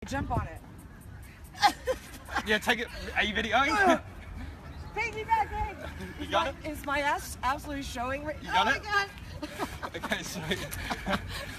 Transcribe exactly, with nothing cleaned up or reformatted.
Jump on it. Yeah, take it. Are you videoing? Piggyback egg. You got my, it? Is my ass absolutely showing? Right? You got oh it? my god. Okay, sweet.